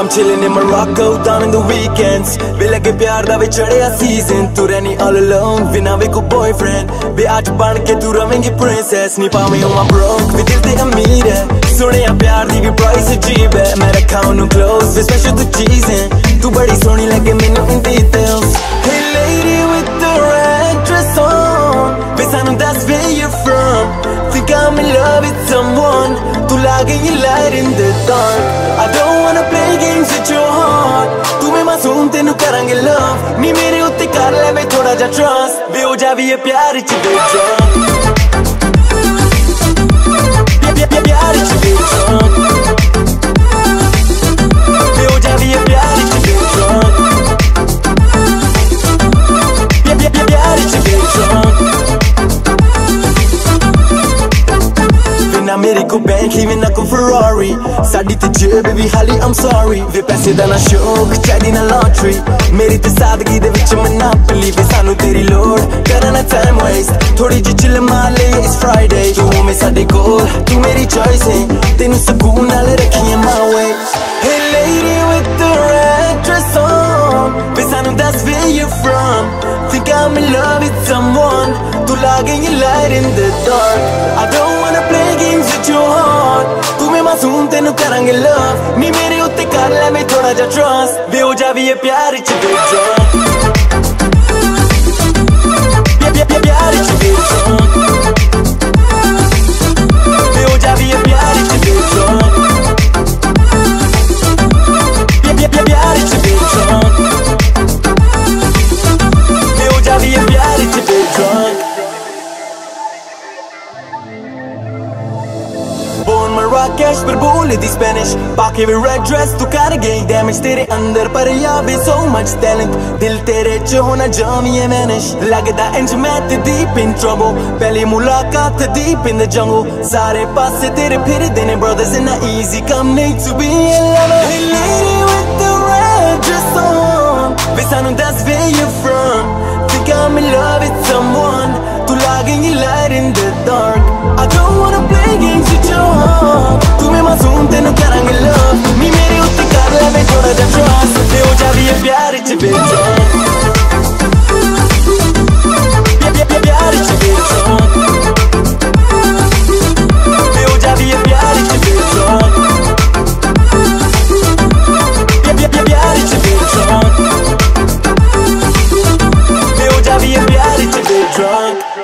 chillin' in Morocco down in the weekends. Be like a pyar da ve chadya season. Tu rehni all alone, vina ve ko boyfriend. Be aaj ban ke tu ravengi princess. Ni paame huma broke, ve dil de ameer hai. Sone ya pyar di bhi price ajeeb hai. Main rakha onu close, ve special tu cheezen. Tu badi soni lage mainu in details. Hey lady with the red dress on, be sanu that's where you're from. Think I'm in love with someone. Tu lage ye light in the dark. I don't wanna play games with your heart. Tu me masoom tenu karange love. Ni mere utte kar le ve thoda ja trust. Ve ho javi ye pyar ch ve drunk. Pyar ch ve drunk. Ve ho javi ye pyar ch ve drunk. Pyar ch ve drunk. Na mere ko Bentley, me na ko Ferrari. Saadi te jeb bhi hali, I'm sorry. Ve paise da na shok, chadi na lottery. Meri te saadgi de vich monopoly. Ve sanu teri lord, karna time waste. Thodi ji chill maar le, it's Friday. Tu me saade kol, tu meri choice hai. Tenu sukoon naal rakhiye my way. Hey lady with the red dress on, ve sanu that's where you're from. Think I'm in love with someone. Tu lage ye light in the dark. I don't wanna play games with your heart. Tu me masoom tenu karange love. Ni mere utte kar le me thoda ja trust. Ve ho javi ye pyar ch ve drunk. Pyar ch ve drunk. Ve ho javi ye pyar ch ve drunk. Pyar ch ve drunk. Ve ho javi ye pyar ch ve drunk. Born Marrakesh पर बोले दी Spanish. बाकी वे red dress तू कर गई damage. तेरे अंदर पर यावे so much talent. दिल तेरे च होना जामिए vanish. लगदा इंज मैं ते deep in trouble. पहली मुलाकात deep in the jungle. सारे पासे तेरे फिर देने brothers in the easy come need to be a lover. Hey lady with the red dress on, we sanu that's where you're from. Think I'm in love with someone. Tu lage ye light in the dark. I don't wanna play games with your heart. Tu me masoom tenu karange love. Ni mere utte kar le ve thoda ja trust. Ve ho javi ye pyar ch ve drunk. Pyar ch ve drunk. Ve ho javi ye pyar ch ve drunk. Pyar ch ve drunk. Ve ho javi ye pyar ch ve drunk.